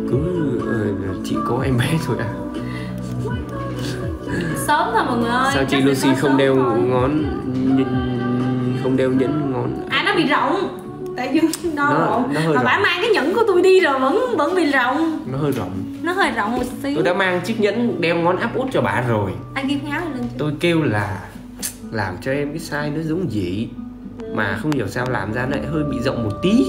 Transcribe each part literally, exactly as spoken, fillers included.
cứ uh, chị có em bé thôi à. Sớm thôi mọi người ơi. Sao chị Lucy không đeo thôi. ngón không đeo nhẫn ngón? À nó bị rộng. Tại vì nó, nó rộng. Nó hơi mà rộng. bả mang cái nhẫn của tôi đi rồi vẫn vẫn bị rộng. Nó hơi rộng. Nó hơi rộng một xíu. Tôi đã mang chiếc nhẫn đeo ngón áp út cho bà rồi. Anh ghi ngáo lên. Tôi kêu là làm cho em cái size nó giống dị, ừ. mà không hiểu sao làm ra lại hơi bị rộng một tí.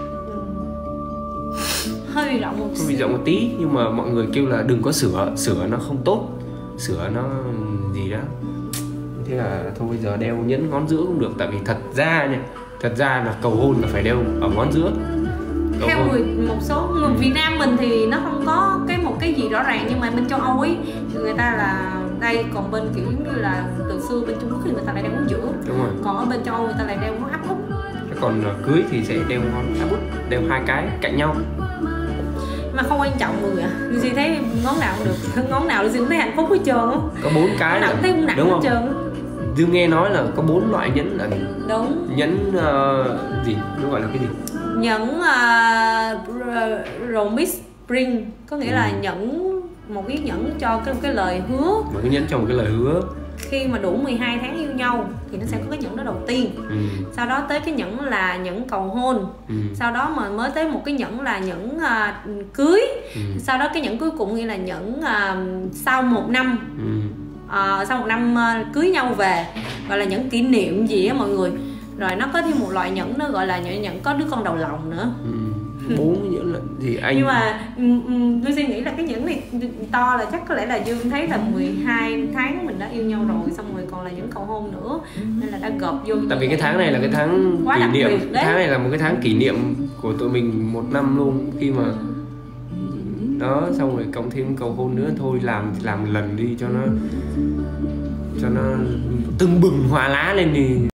Hơi bị rộng một Hơi bị rộng một tí, nhưng mà mọi người kêu là đừng có sửa, sửa nó không tốt, sửa nó gì đó. Thế là thôi bây giờ đeo nhẫn ngón giữa cũng được, tại vì thật ra nha, thật ra là cầu hôn là phải đeo ở ngón giữa. Cầu theo hôn. người một số người ừ. Việt Nam mình thì nó không có cái một cái gì rõ ràng, nhưng mà bên châu Âu ấy người ta là đây, còn bên kiểu giống như là từ xưa bên Trung Quốc thì người ta lại đeo ngón giữa. Đúng rồi. Còn ở bên châu Âu người ta lại đeo ngón áp út. Còn cưới thì sẽ đeo ngón áp út, đeo hai cái cạnh nhau. Mà không quan trọng người à, Lucy thấy ngón nào cũng được, ngón nào Lucy cũng thấy hạnh phúc hết trơn á. Có bốn cái ngón nào cũng thấy cũng nặng đúng hết không? trơn á. Dương nghe nói là có bốn loại nhẫn là đúng. Nhẫn uh, gì? Nó gọi là cái gì? Nhẫn uh, Promise Ring, có nghĩa ừ. là nhẫn, một cái nhẫn cho cái, cái lời hứa. Một cái nhẫn cho một cái lời hứa. Khi mà đủ mười hai tháng yêu nhau thì nó sẽ có cái nhẫn đó đầu tiên. ừ. Sau đó tới cái nhẫn là nhẫn cầu hôn. ừ. Sau đó mà mới tới một cái nhẫn là nhẫn uh, cưới. ừ. Sau đó cái nhẫn cuối cùng nghĩa là nhẫn uh, sau một năm. ừ. uh, Sau một năm uh, cưới nhau về, gọi là nhẫn kỷ niệm gì á mọi người. Rồi nó có thêm một loại nhẫn nó gọi là nhẫn, nhẫn có đứa con đầu lòng nữa. ừ. Bốn cái nhẫn là gì anh? Nhưng mà tôi suy nghĩ là cái nhẫn này to là chắc có lẽ là Dương thấy là mười hai tháng mình đã yêu nhau rồi, xong rồi còn là nhẫn cầu hôn nữa, nên là đã gộp vô. Tại vì cái tháng này là cái tháng quá kỷ niệm, cái tháng này là một cái tháng kỷ niệm của tụi mình một năm luôn, khi mà đó xong rồi cộng thêm cầu hôn nữa, thôi làm làm lần đi cho nó cho nó tưng bừng hoa lá lên đi.